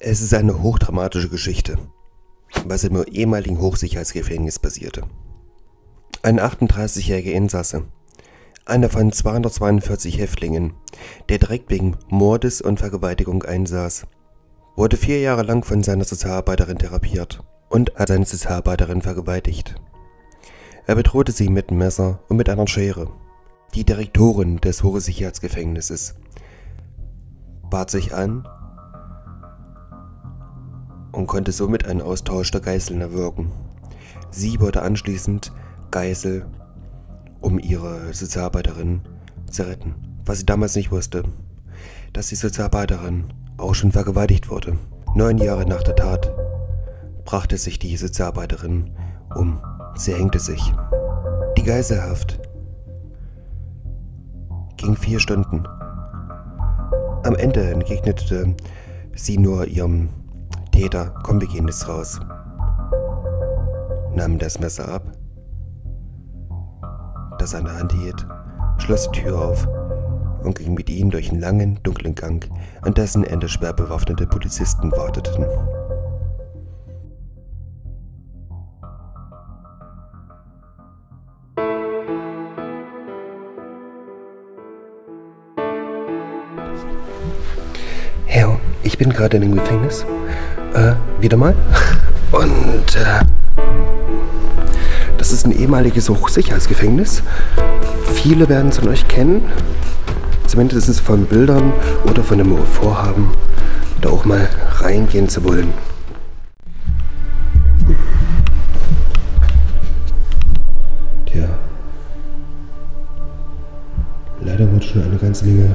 Es ist eine hochdramatische Geschichte, was im ehemaligen Hochsicherheitsgefängnis passierte. Ein 38-jähriger Insasse, einer von 242 Häftlingen, der direkt wegen Mordes und Vergewaltigung einsaß, wurde 4 Jahre lang von seiner Sozialarbeiterin therapiert und hat seine Sozialarbeiterin vergewaltigt. Er bedrohte sie mit einem Messer und mit einer Schere. Die Direktorin des Hochsicherheitsgefängnisses bat sich an und konnte somit einen Austausch der Geiseln erwirken. Sie wurde anschließend Geisel, um ihre Sozialarbeiterin zu retten. Was sie damals nicht wusste, dass die Sozialarbeiterin auch schon vergewaltigt wurde. 9 Jahre nach der Tat brachte sich die Sozialarbeiterin um. Sie hängte sich. Die Geiselhaft ging 4 Stunden. Am Ende entgegnete sie nur ihrem Täter: komm, wir gehen jetzt raus. Nahm das Messer ab, das er in der Hand hielt, schloss die Tür auf und ging mit ihm durch einen langen, dunklen Gang, an dessen Ende schwer bewaffnete Polizisten warteten. Herr, ich bin gerade in dem Gefängnis. Wieder mal. Und das ist ein ehemaliges Hochsicherheitsgefängnis. Viele werden es von euch kennen. Zumindest von Bildern oder von dem Vorhaben, da auch mal reingehen zu wollen. Tja. Leider wird schon eine ganze Menge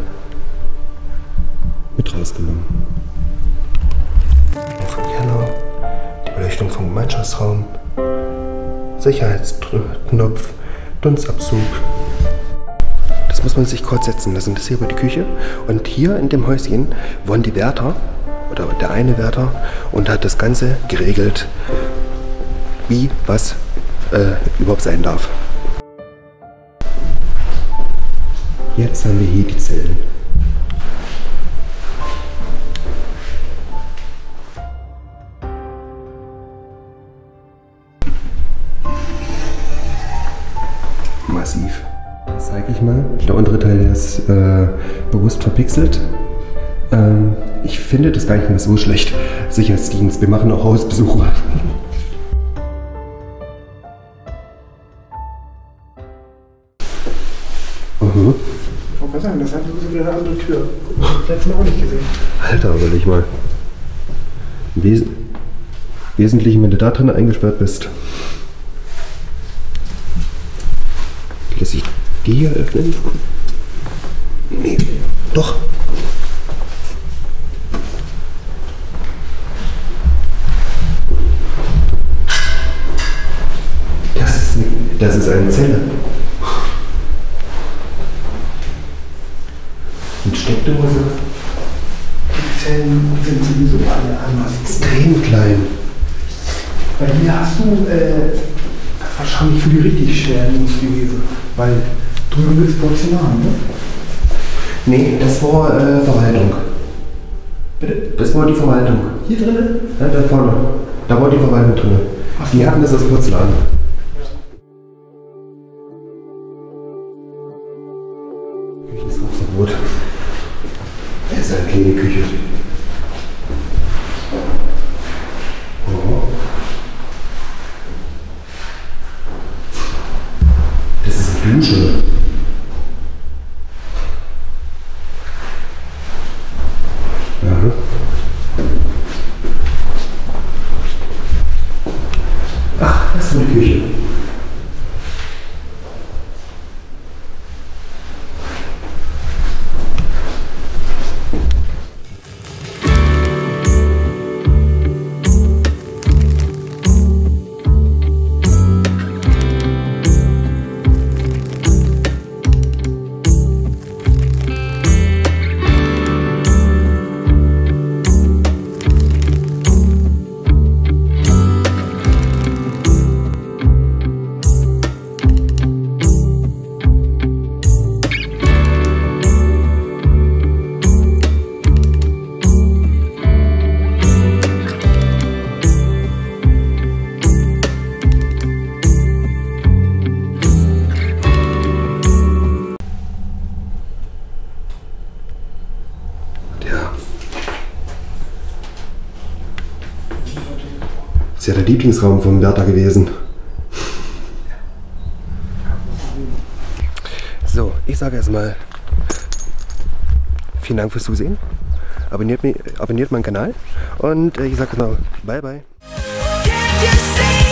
mit rausgenommen. Auch im Keller, die Beleuchtung vom Gemeinschaftsraum, Sicherheitsknopf, Dunstabzug. Das muss man sich kurz setzen lassen. Das hier über die Küche. Und hier in dem Häuschen wohnen die Wärter, oder der eine Wärter, und hat das Ganze geregelt, wie was überhaupt sein darf. Jetzt haben wir hier die Zellen. Massiv. Das zeige ich mal. Der untere Teil ist bewusst verpixelt. Ich finde das gar nicht mehr so schlecht. Sicherheitsdienst, wir machen auch Hausbesuche. Ich wollte mal sagen, das hat so wieder eine andere Tür. Das habe ich letztes Mal auch nicht gesehen. Alter, überleg mal. Im Wesentlichen, wenn du da drin eingesperrt bist. Lässt sich die hier öffnen? Nee, doch. Das ist eine Zelle. Mit Steckdose. Die Zellen sind sowieso alle anders. Extrem klein. Bei mir hast du wahrscheinlich für die richtig schweren gewesen. Weil drüben ist Porzellan, ne? Nee, das war Verwaltung. Bitte? Das war die Verwaltung. Hier drinnen? Ja, da vorne. Da war die Verwaltung drin. Ach, die hatten das aus Porzellan. Küche ist Rot. Das ist eine kleine Küche. Oh. Das ist eine Dusche. Ja. Ach, das ist eine Küche. ist ja der Lieblingsraum von Bertha gewesen. So, ich sage erstmal vielen Dank fürs Zusehen. Abonniert meinen Kanal und ich sage noch bye bye.